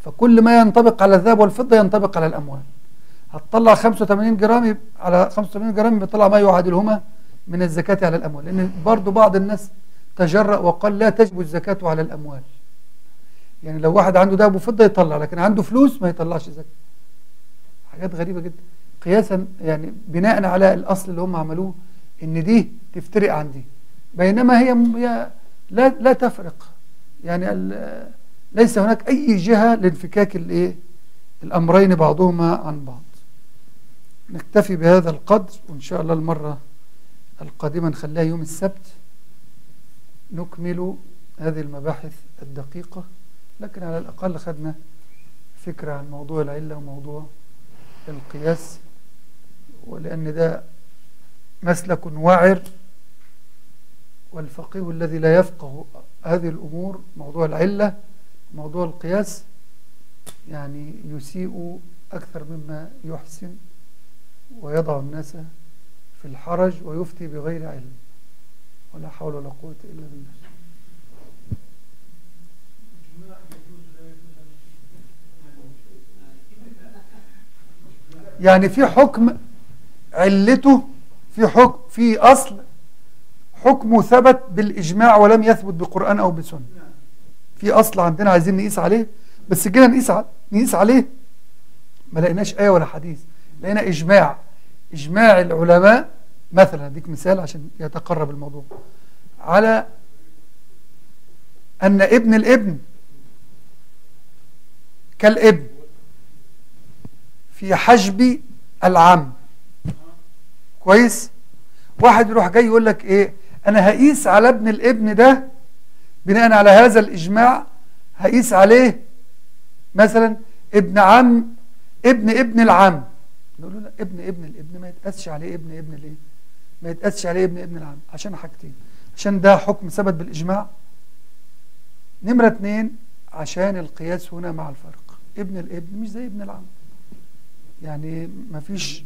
فكل ما ينطبق على الذهب والفضة ينطبق على الأموال. هتطلع 85 جرام على 85 جرام بيطلع ما يعادلهما من الزكاة على الأموال، لأن برضو بعض الناس تجرأ وقال لا تجب الزكاة على الأموال. يعني لو واحد عنده ذهب وفضة يطلع، لكن عنده فلوس ما يطلعش زكاة. حاجات غريبة جدا قياسا، يعني بناء على الأصل اللي هم عملوه إن دي تفترق عن دي، بينما هي لا تفرق. يعني ليس هناك أي جهة لانفكاك الأمرين بعضهما عن بعض. نكتفي بهذا القدر، وإن شاء الله المرة القادمة نخليها يوم السبت نكمل هذه المباحث الدقيقة، لكن على الأقل خدنا فكرة عن موضوع العلة وموضوع القياس، ولأن ده مسلك وعر، والفقيه الذي لا يفقه هذه الأمور موضوع العلة موضوع القياس يعني يسيء أكثر مما يحسن، ويضع الناس في الحرج ويفتي بغير علم، ولا حول ولا قوة إلا بالله. يعني في حكم علته، في أصل حكمه ثبت بالإجماع ولم يثبت بقرآن أو بسنة. في أصل عندنا عايزين نقيس عليه، بس جينا نقيس عليه ما لقيناش آية ولا حديث، لقينا إجماع العلماء. مثلا اديك مثال عشان يتقرب الموضوع، على أن ابن الابن كالابن في حجب العم. كويس؟ واحد يروح جاي يقول لك ايه، انا هقيس على ابن الابن ده بناء على هذا الاجماع، هقيس عليه مثلا ابن عم ابن العم. نقول له لا، ابن الابن ما يتقاسش عليه ابن ليه؟ ما يتقاسش عليه ابن العم عشان حاجتين: عشان ده حكم ثبت بالاجماع، نمرة 2 عشان القياس هنا مع الفرق. ابن الابن مش زي ابن العم، يعني ما فيش.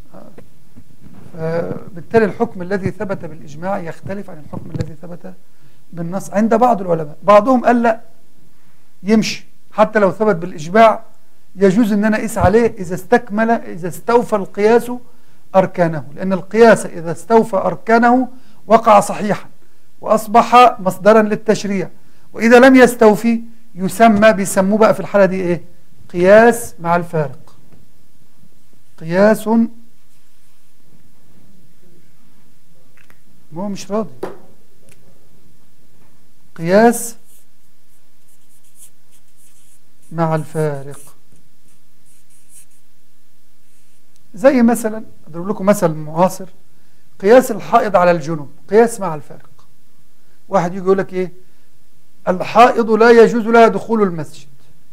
بالتالي الحكم الذي ثبت بالإجماع يختلف عن الحكم الذي ثبت بالنص عند بعض العلماء. بعضهم قال لا، يمشي حتى لو ثبت بالإجماع، يجوز أن أنا أقيس عليه إذا استوفى القياس أركانه، لأن القياس إذا استوفى أركانه وقع صحيحا وأصبح مصدرا للتشريع، وإذا لم يستوفي بيسموه بقى في الحالة دي إيه؟ قياس مع الفارق. قياس ما هو مش راضي، قياس مع الفارق. زي مثلا أضرب لكم مثل معاصر: قياس الحائض على الجنوب، قياس مع الفارق. واحد يجي يقول لك ايه، الحائض لا يجوز لها دخول المسجد.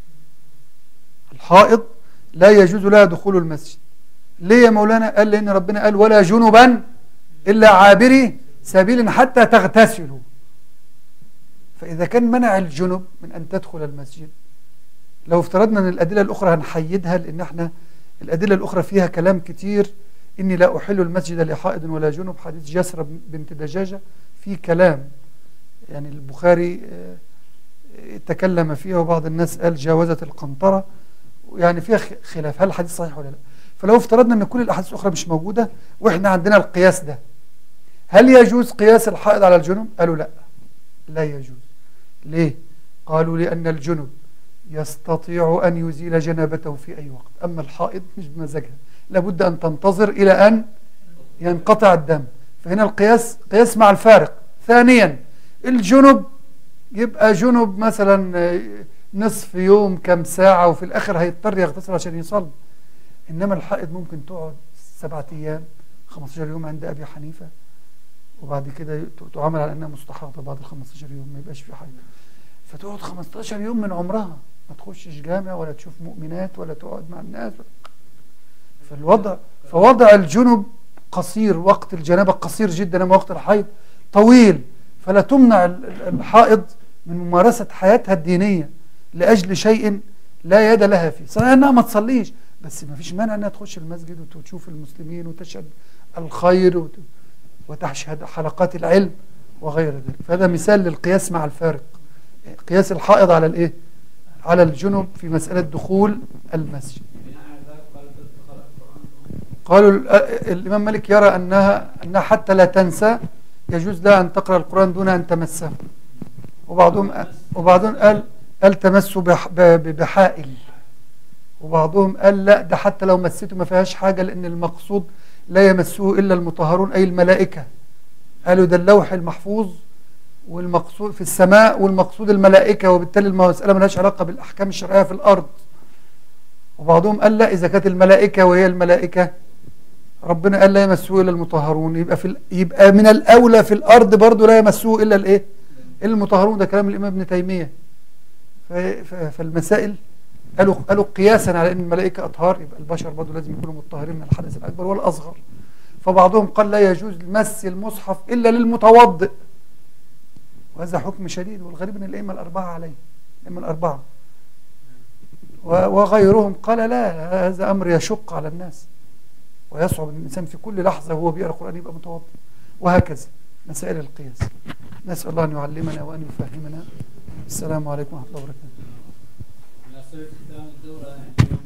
الحائض لا يجوز لها دخول المسجد. ليه يا مولانا؟ قال لأن ربنا قال ولا جنبا إلا عابري سبيل حتى تغتسلوا. فإذا كان منع الجنب من أن تدخل المسجد، لو افترضنا أن الأدلة الأخرى هنحيدها، لأن احنا الأدلة الأخرى فيها كلام كتير: إني لا أحل المسجد لحائض ولا جنب، حديث جسرة بنت دجاجة، في كلام يعني البخاري تكلم فيها، وبعض الناس قال جاوزت القنطرة، يعني فيها خلاف هل الحديث صحيح ولا لا. فلو افترضنا أن كل الأحاديث الأخرى مش موجودة وإحنا عندنا القياس ده، هل يجوز قياس الحائض على الجنب؟ قالوا لا، لا يجوز. ليه؟ قالوا لأن الجنب يستطيع أن يزيل جنابته في أي وقت، أما الحائض مش بمزاجها، لابد أن تنتظر إلى أن ينقطع الدم. فهنا القياس قياس مع الفارق. ثانيا، الجنب يبقى جنب مثلا نصف يوم كم ساعة، وفي الآخر هيضطر يغتسل عشان يصلي. إنما الحائض ممكن تقعد 7 أيام 15 يوم عند أبي حنيفة، وبعد كده تعامل على أنها مستحاضة بعد 15 يوم، ما يبقاش في حاجة. فتقعد 15 يوم من عمرها ما تخشش جامع ولا تشوف مؤمنات ولا تقعد مع الناس. فوضع الجنب قصير، وقت الجنابة قصير جدا، أما وقت الحيض طويل، فلا تمنع الحائض من ممارسة حياتها الدينية لأجل شيء لا يد لها فيه. صحيح أنها ما تصليش، بس ما فيش مانع أنها تخش المسجد وتشوف المسلمين وتشهد الخير وتشهد حلقات العلم وغير ذلك. فهذا مثال للقياس مع الفارق، قياس الحائض على الايه؟ على الجنب في مسألة دخول المسجد. قالوا الإمام مالك يرى أنها حتى لا تنسى يجوز لها أن تقرأ القرآن دون أن تمسه. وبعضهم قال تمسه بحائل. وبعضهم قال لا، ده حتى لو مسته ما فيهاش حاجة، لأن المقصود لا يمسه إلا المطهرون أي الملائكة. قالوا ده اللوح المحفوظ والمقصود في السماء والمقصود الملائكة، وبالتالي المسألة ملهاش علاقة بالأحكام الشرعية في الأرض. وبعضهم قال لا، إذا كانت الملائكة وهي الملائكة ربنا قال لا يمسه إلا المطهرون، يبقى من الأولى في الأرض برضو لا يمسه إلا الإيه؟ المطهرون. ده كلام الإمام ابن تيمية. فالمسائل قالوا قياسا على أن الملائكة أطهار، يبقى البشر برضو لازم يكونوا مطهرين من الحدث الأكبر والأصغر. فبعضهم قال لا يجوز مس المصحف إلا للمتوضئ، وهذا حكم شديد، والغريب أن الأئمة الأربعة عليه، الأئمة الأربعة. وغيرهم قال لا، هذا أمر يشق على الناس ويصعب أن الإنسان في كل لحظة وهو بيقرأ القرآن يبقى متوضئ، وهكذا مسائل القياس. نسأل الله أن يعلمنا وأن يفهمنا. السلام عليكم ورحمة الله وبركاته.